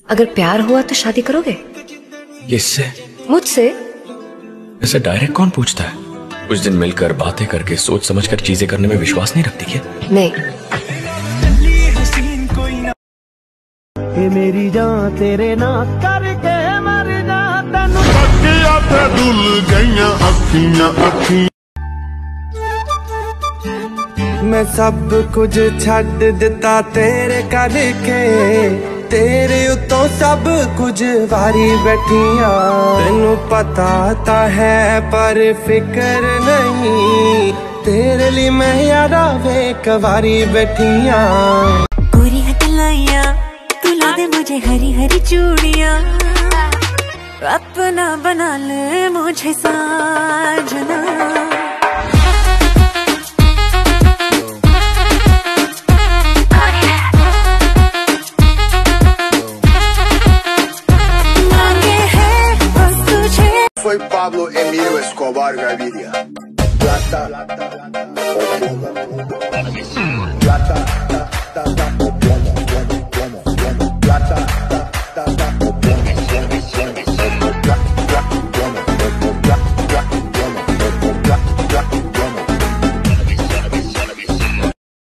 अगर प्यार हुआ तो शादी करोगे? किससे? मुझसे। ऐसे डायरेक्ट कौन पूछता है? कुछ दिन मिलकर बातें करके सोच समझकर चीजें करने में विश्वास नहीं रखती क्या? नहीं। ये मेरी जान तेरे ना करके मर जा तेनू दुल गईयां अखियां अखियां। मैं सब कुछ छड़ दिता तेरे करके, तेरे उतों सब कुछ वारी बैठिया। तेनू पता ता है पर फिक्र नहीं, तेरे लिए मैं यारा वेक वारी बैठिया। पूरी हथलाइया तू ला दे मुझे हरी हरी चूड़ियां, अपना बना ले मुझे साजना। Foi Pablo Emilio Escobar Gaviria. Plata, plata, plata, plata, plata, plata, plata.